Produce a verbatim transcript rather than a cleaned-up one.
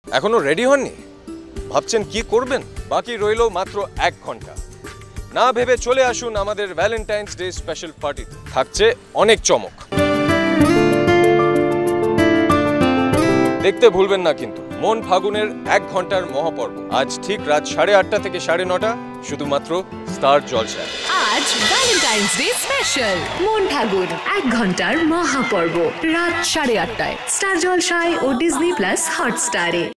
এখনো রেডি হননি? ভাবছেন কি করবেন? বাকি রইল মাত্র এক ঘন্টা। না ভেবে চলে আসুন আমাদের ভ্যালেন্টাইন্স ডে স্পেশাল পার্টিতে। থাকছে অনেক চমক। দেখতে ভুলবেন না কিন্তু মন ফাগুনের এক ঘন্টার মহাপর্ব, আজ ঠিক রাত সাড়ে আটটা থেকে সাড়ে নটা, শুধুমাত্র স্টার জলসায়। আজ ভ্যালেন্টাইন্স ডে স্পেশাল মন ফাগুন এক ঘন্টার মহাপর্ব, রাত সাড়ে আটটায় স্টার জলসায় ও ডিজনি প্লাস হটস্টারে।